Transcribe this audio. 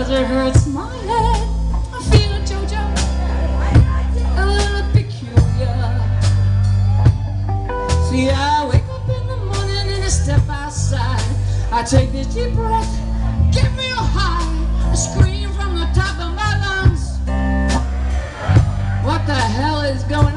'cause it hurts my head. I feel a JoJo, a little peculiar. See, I wake up in the morning and I step outside. I take this deep breath, give me a high, I scream from the top of my lungs. What the hell is going on?